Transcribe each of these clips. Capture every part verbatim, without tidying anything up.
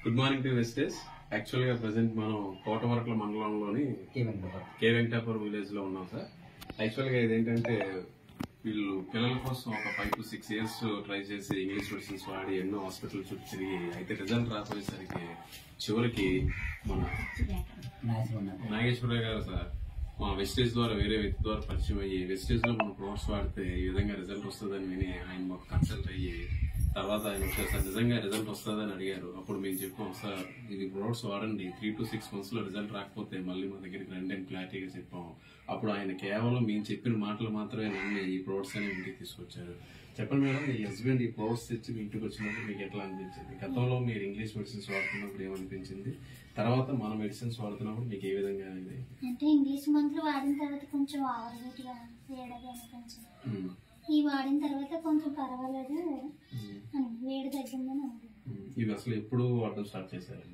Good morning to వెస్టేజ్. Actual గా present మనం కోటవరకల మండలంలోని కే వెంకటాపురం విలేజ్ లో ఉన్నాం సార్. యాక్చువల్ గా ఇదేంటంటే వీళ్ళు పిల్లల కోసం ఒక five to six years try చేసి ఇంగ్లీష్ మెడిసిన్స్ వాడి ఎన్నో హాస్పిటల్ చుట్టూ తిరిగి అయితే రిజల్ట్ రాపోయేసరికి చివరికి మన నాగేశ్వరరావు గారు సార్ మా వెస్టేజ్ ద్వారా వేరే వ్యక్తి ద్వారా పరిచయం అయ్యి వెస్టేజ్ లో మన ప్రొడక్ట్స్ వాడితే ఈ విధంగా రిజల్ట్ వస్తుందని విని ఆయన మాకు కన్సల్ట్ అయ్యి తర్వాత ఆయన సార్ నిజంగా రిజల్ట్ వస్తుందని అడిగారు. అప్పుడు మేము చెప్పాం సార్ ఇది ప్రొడక్ట్స్ వాడండి, త్రీ టు సిక్స్ మంత్స్ లో రిజల్ట్ రాకపోతే మళ్ళీ మా దగ్గరికి రండి అని క్లారిటీగా చెప్పాం. అప్పుడు ఆయన కేవలం మేము చెప్పిన మాటలు మాత్రమే నమ్మి ఈ ప్రొడక్ట్స్ అని ఇంటికి తీసుకొచ్చారు. చెప్పండి మేడం, మీ హస్బెండ్ ఈ ప్రొడక్ట్స్ తెచ్చి మీ ఇంటికి వచ్చినప్పుడు మీకు ఎట్లా అనిపించింది? గతంలో మీరు ఇంగ్లీష్ మెడిసిన్స్ వాడుతున్నప్పుడు ఏమనిపించింది, తర్వాత మన మెడిసిన్స్ వాడుతున్నప్పుడు మీకు ఏ విధంగా అయింది? అంటే ఇంగ్లీష్ మందులు వాడిన తర్వాత కొంచెం ఆవర్గా వేడగా అనిపించింది. ఈ వాడిన తర్వాత కొంచెం పర్వాలేదు, వేడి తగ్గిందని. ఇవి అసలు ఎప్పుడు వాడడం స్టార్ట్ చేశారు?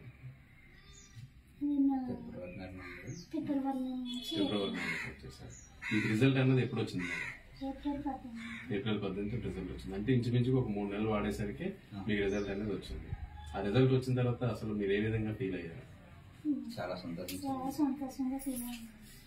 ఫిబ్రవరి చేశారు. ఈ రిజల్ట్ అన్నది ఎప్పుడు వచ్చింది? ఏప్రిల్ పద్దెనిమిది ఏప్రిల్ పద్దెనిమిది రిజల్ట్ వచ్చింది. అంటే ఇంచుమించుగా ఒక మూడు నెలలు వాడేసరికి మీకు రిజల్ట్ అనేది వచ్చింది. ఆ రిజల్ట్ వచ్చిన తర్వాత అసలు మీరు ఏ విధంగా ఫీల్ అయ్యారు? చాలా సంతోషం చాలా సంతోషంగా ఫీల్ అయ్యాను.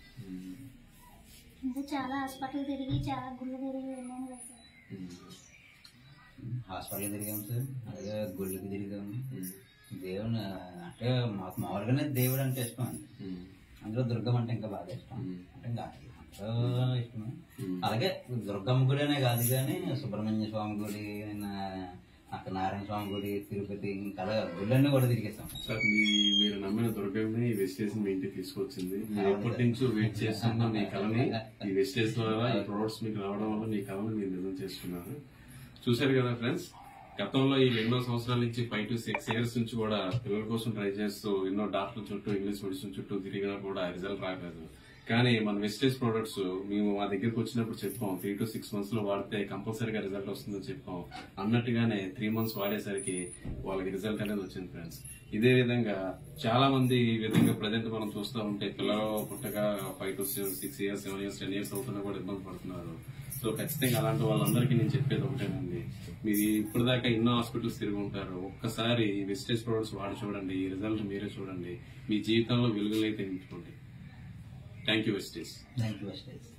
ఇంకా చాలా హాస్పిటల్ తిరిగి చాలా గుళ్ళు తిరిగి వెళ్ళాను కదా సార్. హాస్పిటల్ తిరిగాము సార్, అలాగే గుళ్ళకి తిరిగాము. దేవుని అంటే మాకు మామూలుగానే దేవుడు అంటే ఇష్టం అండి. అందులో దుర్గమ్మ అంటే ఇంకా బాగా ఇష్టం. అంటే ఇంకా ఇష్టం. అలాగే దుర్గమ్మ గుడి అనే కాదు కానీ సుబ్రహ్మణ్య స్వామి గుడి, అక్కడ నారాయణ స్వామి గుడి, తిరుపతి, ఇంకా అలా గుళ్ళన్నీ కూడా తిరిగేస్తాం సార్. మీ మీరు నమ్మిన దుర్గమ్ని ఈ వెస్టేజ్ మీ ఇంటికి తీసుకొచ్చింది. మీరు ఎప్పటి నుంచో వెయిట్ చేస్తున్న మీ కళని ఈ వెస్టేజ్ ద్వారా ఈ ప్రొడక్ట్స్ మీకు రావడం వల్ల మీ కళని మీరు నిజం చేసుకున్నారు. చూశారు కదా ఫ్రెండ్స్, గతంలో ఈ ఎన్నో సంవత్సరాల నుంచి ఫైవ్ టు సిక్స్ ఇయర్స్ నుంచి కూడా పిల్లల కోసం ట్రై చేస్తూ ఎన్నో డాక్టర్ల చుట్టూ ఇంగ్లీష్ మెడిసిన్ చుట్టూ తిరిగినా కూడా రిజల్ట్ రాలేదు. కానీ మన వెస్టేజ్ ప్రొడక్ట్స్ మేము మా దగ్గరికి వచ్చినప్పుడు చెప్పాం, త్రీ టు సిక్స్ మంత్స్ లో వాడితే కంపల్సరీగా రిజల్ట్ వస్తుందని చెప్పాం. అన్నట్టుగానే త్రీ మంత్స్ వాడేసరికి వాళ్ళకి రిజల్ట్ అనేది వచ్చింది ఫ్రెండ్స్. ఇదే విధంగా చాలా మంది ఈ విధంగా ప్రజెంట్ మనం చూస్తూ ఉంటే పిల్లలు పుట్టగా five to six years seven years ten years అవుతున్నా కూడా ఇబ్బంది పడుతున్నారు. సో ఖచ్చితంగా అలాంటి వాళ్ళందరికీ నేను చెప్పేది ఒకటేనండి, మీరు ఇప్పటిదాకా ఎన్నో హాస్పిటల్స్ తిరిగి ఉంటారు. ఒక్కసారి వెస్టేజ్ ప్రొడక్ట్స్ వాడి చూడండి, ఈ రిజల్ట్ మీరే చూడండి, మీ జీవితంలో వెలుగులైతే నింపుకోండి. థ్యాంక్ యూ వెస్టేజ్. Thank you wastage.